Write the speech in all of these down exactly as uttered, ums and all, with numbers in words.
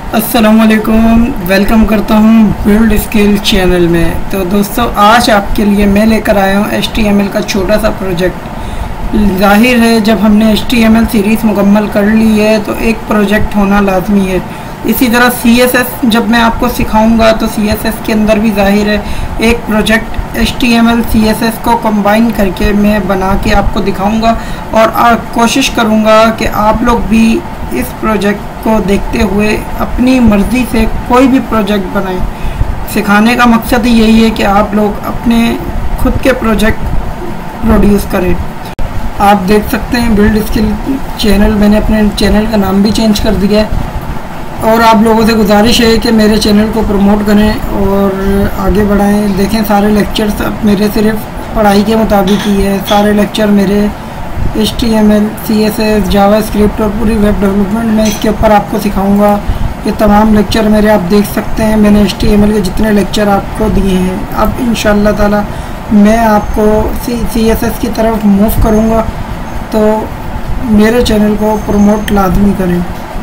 अस्सलामुअलैकुम, वेलकम करता हूँ बिल्ड स्किल चैनल में। तो दोस्तों, आज आपके लिए मैं लेकर आया हूँ एच टी एम एल का छोटा सा प्रोजेक्ट। जाहिर है, जब हमने H T M L series मुकम्मल कर ली है तो एक प्रोजेक्ट होना लाजमी है। इसी तरह सी एस एस जब मैं आपको सिखाऊंगा तो सी एस एस के अंदर भी जाहिर है एक project H T M L C S S को कंबाइन करके मैं बना के आपको दिखाऊंगा और आ, कोशिश करूँगा कि आप लोग भी इस प्रोजेक्ट को देखते हुए अपनी मर्ज़ी से कोई भी प्रोजेक्ट बनाएं। सिखाने का मकसद ही यही है कि आप लोग अपने खुद के प्रोजेक्ट प्रोड्यूस करें। आप देख सकते हैं बिल्ड स्किल चैनल, मैंने अपने चैनल का नाम भी चेंज कर दिया है और आप लोगों से गुजारिश है कि मेरे चैनल को प्रमोट करें और आगे बढ़ाएं। देखें, सारे लेक्चर्स अब मेरे सिर्फ पढ़ाई के मुताबिक ही है। सारे लेक्चर मेरे H T M L, C S S, JavaScript और पूरी वेब डेवलपमेंट में इसके ऊपर आपको सिखाऊंगा। ये तमाम लेक्चर मेरे आप देख सकते हैं। मैंने एच टी एम एल के जितने लेक्चर आपको दिए हैं, अब इंशाअल्लाह ताला मैं आपको सी एस एस की तरफ मूव करूँगा, तो मेरे चैनल को प्रमोट लाजमी करें।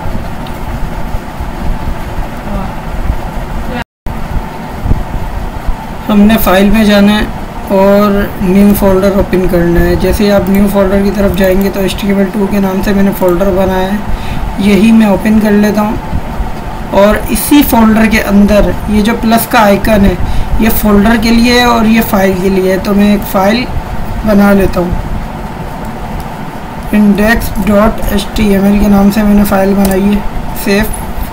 हमने फाइल में जाना है और न्यू फोल्डर ओपन करना है। जैसे ही आप न्यू फोल्डर की तरफ जाएंगे तो H T M L two के नाम से मैंने फ़ोल्डर बनाया है, यही मैं ओपन कर लेता हूँ। और इसी फोल्डर के अंदर ये जो प्लस का आइकन है, ये फ़ोल्डर के लिए है और ये फ़ाइल के लिए है। तो मैं एक फ़ाइल बना लेता हूँ। Index dot H T M L के नाम से मैंने फ़ाइल बनाई है, सेव।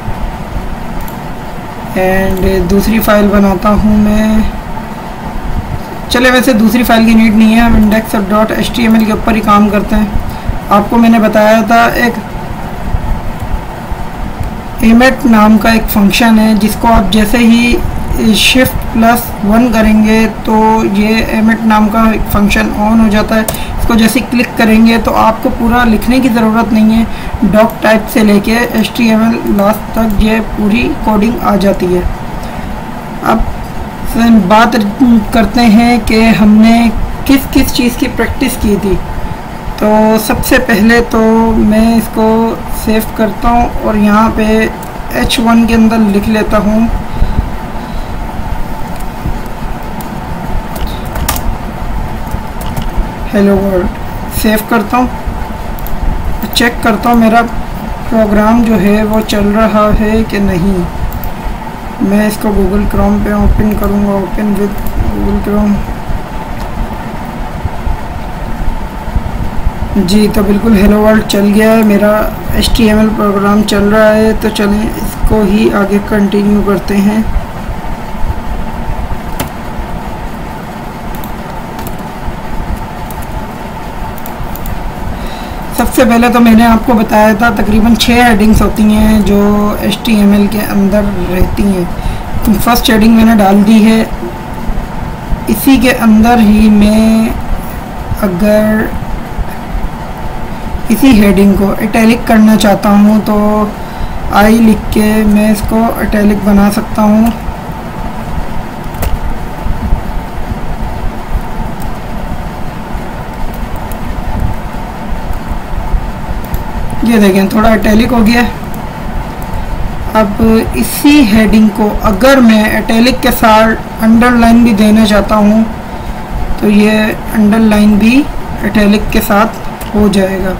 एंड दूसरी फ़ाइल बनाता हूँ मैं, चले वैसे दूसरी फाइल की नीड नहीं है, हम index dot H T M L के ऊपर ही काम करते हैं। आपको मैंने बताया था एक एमेट नाम का एक फंक्शन है, जिसको आप जैसे ही शिफ्ट प्लस वन करेंगे तो ये एमेट नाम का एक फंक्शन ऑन हो जाता है। इसको जैसे क्लिक करेंगे तो आपको पूरा लिखने की ज़रूरत नहीं है, डॉक टाइप से लेके H T M L last तक ये पूरी कोडिंग आ जाती है। अब बात करते हैं कि हमने किस किस चीज़ की प्रैक्टिस की थी। तो सबसे पहले तो मैं इसको सेव करता हूँ और यहाँ पे एच वन के अंदर लिख लेता हूँ हेलो वर्ल्ड। सेव करता हूँ, चेक करता हूँ मेरा प्रोग्राम जो है वो चल रहा है कि नहीं। मैं इसको गूगल क्रोम पे ओपन करूँगा, ओपन विद गूगल क्रोम। जी, तो बिल्कुल हेलो वर्ल्ड चल गया है, मेरा H T M L program चल रहा है। तो चलें इसको ही आगे कंटिन्यू करते हैं। सबसे पहले तो मैंने आपको बताया था तकरीबन छः हेडिंग्स होती हैं जो एच टी एम एल के अंदर रहती हैं। तो फर्स्ट हेडिंग मैंने डाल दी है। इसी के अंदर ही मैं अगर इसी हेडिंग को इटैलिक करना चाहता हूँ तो आई लिख के मैं इसको इटैलिक बना सकता हूँ। ये देखें, थोड़ा इटैलिक हो गया। अब इसी हेडिंग को अगर मैं इटैलिक के साथ अंडरलाइन भी देना चाहता हूँ तो ये अंडरलाइन भी इटैलिक के साथ हो जाएगा।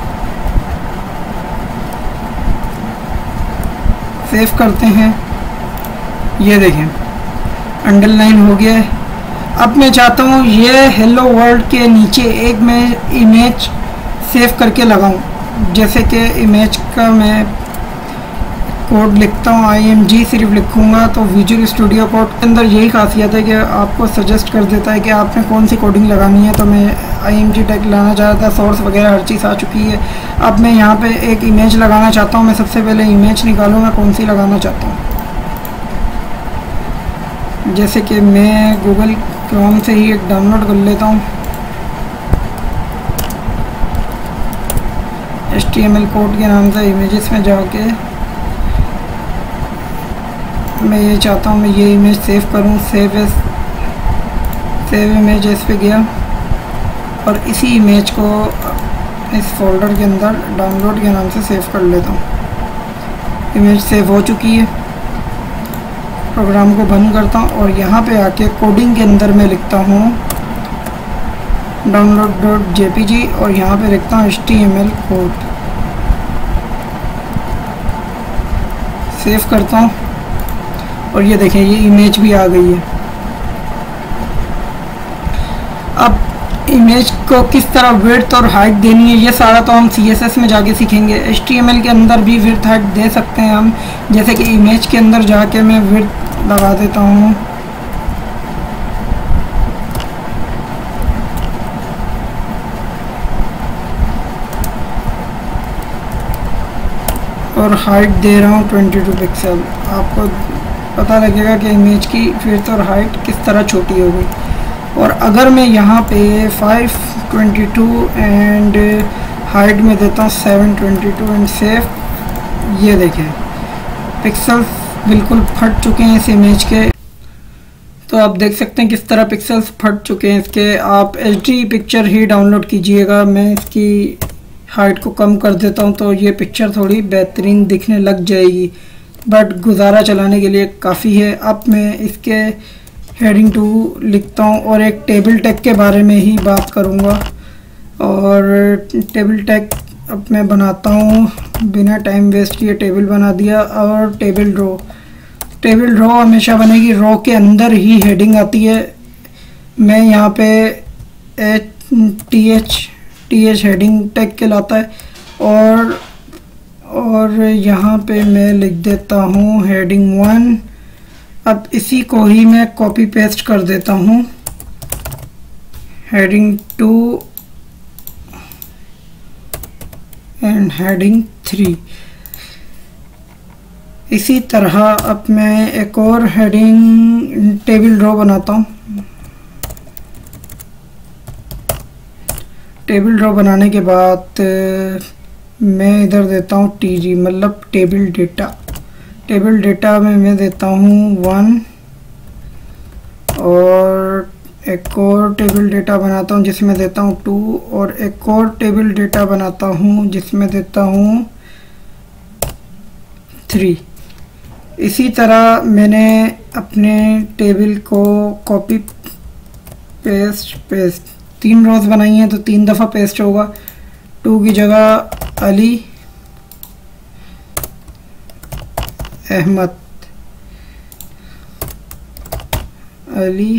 सेव करते हैं, ये देखें अंडरलाइन हो गया है। अब मैं चाहता हूँ ये हेलो वर्ल्ड के नीचे एक मैं इमेज सेव करके लगाऊँ। जैसे कि इमेज का मैं कोड लिखता हूँ, आई एम जी सिर्फ लिखूँगा तो विजुअल स्टूडियो कोड के अंदर यही खासियत है कि आपको सजेस्ट कर देता है कि आपने कौन सी कोडिंग लगानी है। तो मैं आई एम जी टैग लाना चाह रहा था, सोर्स वगैरह हर चीज़ आ चुकी है। अब मैं यहाँ पे एक इमेज लगाना चाहता हूँ। मैं सबसे पहले इमेज निकालूँगा कौन सी लगाना चाहता हूँ। जैसे कि मैं गूगल क्रोम से ही एक डाउनलोड कर लेता हूँ। H T M L code के नाम से इमेजेस में जाके मैं ये चाहता हूँ मैं ये इमेज सेव करूँ। Save as save image as पे गया और इसी इमेज को इस फोल्डर के अंदर डाउनलोड के नाम से सेव कर लेता हूँ। इमेज सेव हो चुकी है। प्रोग्राम को बंद करता हूँ और यहाँ पे आके कोडिंग के अंदर मैं लिखता हूँ download dot J P G और यहाँ पे लिखता हूँ H T M L code. Save करता हूँ और ये देखें ये इमेज भी आ गई है। अब इमेज को किस तरह विड्थ और हाइट देनी है ये सारा तो हम सी एस एस में जाके सीखेंगे। एच टी एम एल के अंदर भी विड्थ हाइट दे सकते हैं हम, जैसे कि इमेज के अंदर जाके मैं विड्थ लगा देता हूँ और हाइट दे रहा हूँ बाईस पिक्सल। आपको पता लगेगा कि इमेज की विड्थ और हाइट किस तरह छोटी हो गई। और अगर मैं यहाँ पे five twenty two and height में देता हूँ seven twenty two and save, ये देखें पिक्सल्स बिल्कुल फट चुके हैं इस इमेज के। तो आप देख सकते हैं किस तरह पिक्सल्स फट चुके हैं इसके। आप एच डी पिक्चर ही डाउनलोड कीजिएगा। मैं इसकी हाइट को कम कर देता हूँ तो ये पिक्चर थोड़ी बेहतरीन दिखने लग जाएगी, बट गुजारा चलाने के लिए काफ़ी है। अब मैं इसके हेडिंग टू लिखता हूँ और एक टेबल टैग के बारे में ही बात करूँगा। और टेबल टैग अब मैं बनाता हूँ बिना टाइम वेस्ट किए। टेबल बना दिया और टेबल रो। टेबल रो हमेशा बनेगी, रो के अंदर ही हेडिंग आती है। मैं यहाँ पे H T H T H heading tag कहलाता है और और यहाँ पे मैं लिख देता हूँ हेडिंग वन। अब इसी को ही मैं कॉपी पेस्ट कर देता हूँ heading two and heading three. इसी तरह अब मैं एक और हेडिंग टेबल रो बनाता हूँ। टेबल रो बनाने के बाद मैं इधर देता हूँ टी जी मतलब टेबल डेटा। टेबल डेटा में मैं देता हूँ वन और एक और टेबल डेटा बनाता हूँ जिसमें देता हूँ टू और एक और टेबल डेटा बनाता हूँ जिसमें देता हूँ थ्री। इसी तरह मैंने अपने टेबल को कॉपी पेस्ट पेस्ट तीन रोज बनाई हैं तो तीन दफ़ा पेस्ट होगा। टू की जगह Ali Ahmad, Ali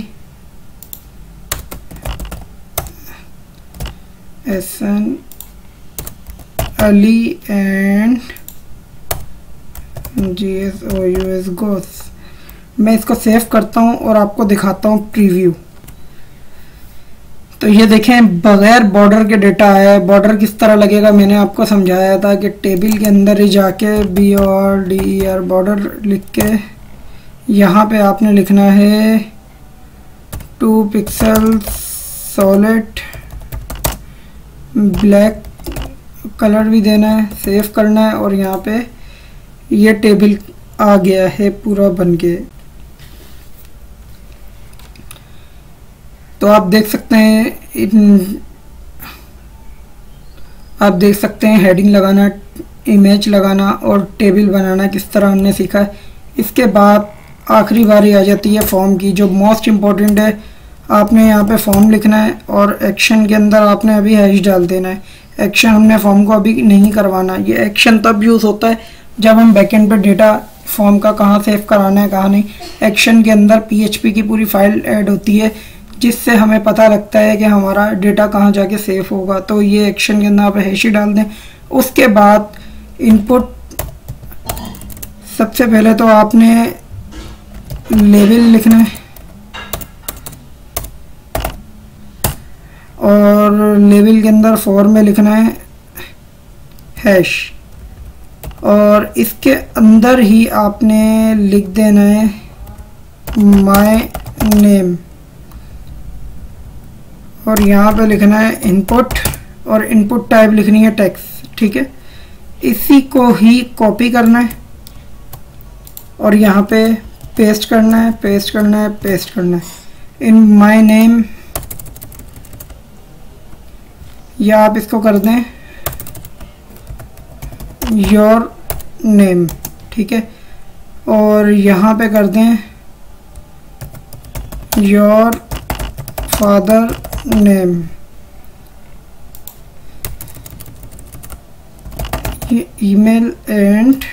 Ehsan, Ali and G S O U S Ghous. मैं इसको सेव करता हूँ और आपको दिखाता हूँ प्रीव्यू। तो ये देखें बगैर बॉर्डर के डेटा है। बॉर्डर किस तरह लगेगा मैंने आपको समझाया था कि टेबल के अंदर ही जाके बी और डी आर बॉर्डर लिख के यहाँ पे आपने लिखना है two pixel solid black colour भी देना है, सेव करना है और यहाँ पे ये टेबल आ गया है पूरा बन के। तो आप देख सकते हैं इन आप देख सकते हैं हेडिंग लगाना, इमेज लगाना और टेबल बनाना किस तरह हमने सीखा है। इसके बाद आखिरी बारी आ जाती है फॉर्म की, जो मोस्ट इम्पॉर्टेंट है। आपने यहाँ पे फॉर्म लिखना है और एक्शन के अंदर आपने अभी हैश डाल देना है। एक्शन हमने फॉर्म को अभी नहीं करवाना। ये एक्शन तब यूज़ होता है जब हम बैकएंड पर डेटा फॉर्म का कहाँ सेव कराना है कहाँ नहीं। एक्शन के अंदर पीएचपी की पूरी फाइल ऐड होती है जिससे हमें पता लगता है कि हमारा डेटा कहाँ जाके सेव होगा। तो ये एक्शन के अंदर आप हैश डाल दें। उसके बाद इनपुट, सबसे पहले तो आपने लेबल लिखना है और लेबल के अंदर फॉर में लिखना है हैश और इसके अंदर ही आपने लिख देना है माय नेम और यहाँ पे लिखना है इनपुट और इनपुट टाइप लिखनी है टेक्स्ट। ठीक है, इसी को ही कॉपी करना है और यहाँ पे पेस्ट करना है पेस्ट करना है पेस्ट करना है इन माय नेम, या आप इसको कर दें योर नेम। ठीक है। और यहाँ पे कर दें your father name, email and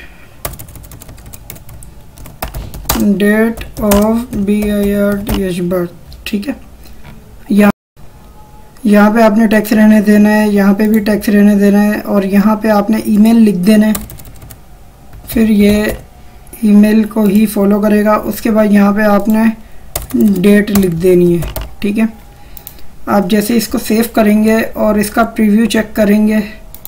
date of B I R T H birth, ठीक है। यहाँ यहाँ पे आपने टैक्स रहने देना है, यहाँ पे भी टैक्स रहने देना है, और यहाँ पे आपने ईमेल लिख देना है, फिर ये ईमेल को ही फॉलो करेगा। उसके बाद यहाँ पे आपने डेट लिख देनी है, ठीक है। आप जैसे इसको सेव करेंगे और इसका प्रीव्यू चेक करेंगे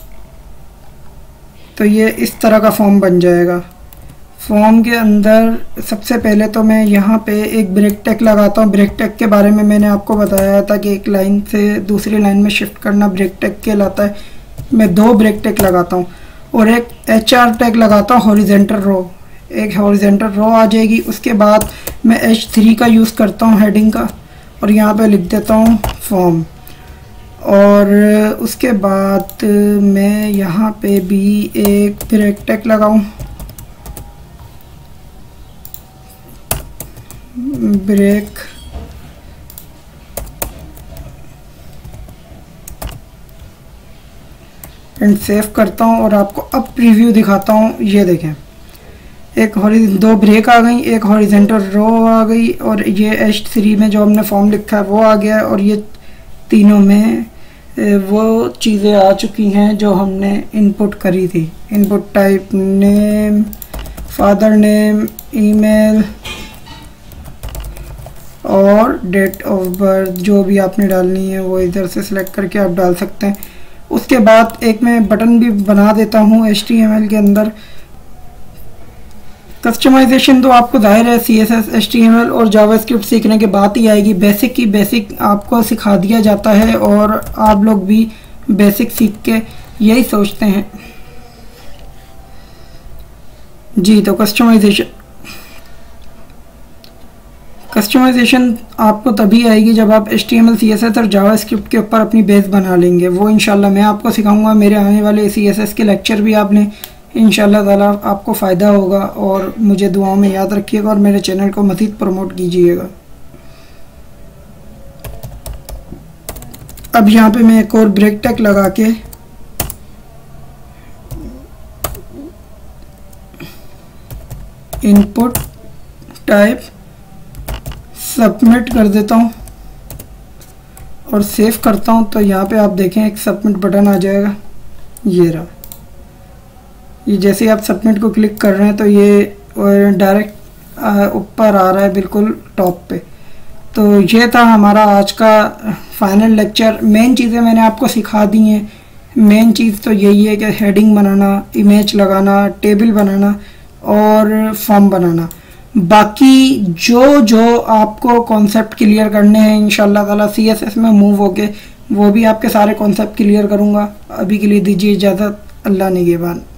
तो ये इस तरह का फॉर्म बन जाएगा। फॉर्म के अंदर सबसे पहले तो मैं यहाँ पे एक ब्रेक टैग लगाता हूँ। ब्रेक टैग के बारे में मैंने आपको बताया था कि एक लाइन से दूसरी लाइन में शिफ्ट करना ब्रेक टैग कहलाता है। मैं दो ब्रेक टैग लगाता हूँ और एक एच आर टैग लगाता हूँ हॉरिजेंटल रो, एक हॉरिजेंटल रो आ जाएगी। उसके बाद मैं एच थ्री का यूज़ करता हूँ हेडिंग का, और यहाँ पे लिख देता हूँ फॉर्म। और उसके बाद मैं यहाँ पे भी एक ब्रेक टैग लगाऊँ, ब्रेक एंड सेव करता हूँ और आपको अब प्रीव्यू दिखाता हूँ। ये देखें, एक हॉरि दो ब्रेक आ गई, एक हॉरिजेंटल रो आ गई, और ये एच थ्री में जो हमने फॉर्म लिखा है वो आ गया, और ये तीनों में वो चीज़ें आ चुकी हैं जो हमने इनपुट करी थी। Input type name, father name, email और डेट ऑफ बर्थ, जो भी आपने डालनी है वो इधर से सिलेक्ट करके आप डाल सकते हैं। उसके बाद एक मैं बटन भी बना देता हूँ एच टी एम एल के अंदर। कस्टमाइजेशन तो आपको जाहिर है C S S, H T M L और जावास्क्रिप्ट सीखने के बाद ही आएगी। बेसिक की बेसिक आपको सिखा दिया जाता है और आप लोग भी बेसिक सीख के यही सोचते हैं जी। तो कस्टमाइजेशन कस्टमाइजेशन आपको तभी आएगी जब आप H T M L, C S S और जावास्क्रिप्ट के ऊपर अपनी बेस बना लेंगे। वो इंशाल्लाह मैं आपको सिखाऊंगा। मेरे आने वाले सी एस एस के लेक्चर भी आपने इंशाल्लाह ताला आपको फ़ायदा होगा, और मुझे दुआओं में याद रखिएगा और मेरे चैनल को मज़ीद प्रमोट कीजिएगा। अब यहाँ पे मैं एक और ब्रेक टैग लगा के इनपुट टाइप सबमिट कर देता हूँ और सेव करता हूँ। तो यहाँ पे आप देखें एक सबमिट बटन आ जाएगा, ये रहा। ये जैसे आप सबमिट को क्लिक कर रहे हैं तो ये डायरेक्ट ऊपर आ रहा है बिल्कुल टॉप पे। तो ये था हमारा आज का फाइनल लेक्चर। मेन चीज़ें मैंने आपको सिखा दी हैं। मेन चीज़ तो यही है कि हेडिंग बनाना, इमेज लगाना, टेबल बनाना और फॉर्म बनाना। बाकी जो जो आपको कॉन्सेप्ट क्लियर करने हैं इंशाल्लाह ताला सी एस एस में मूव होके वो भी आपके सारे कॉन्सेप्ट क्लियर करूँगा। अभी के लिए दीजिए इजाज़त। अल्लाह निगहबान।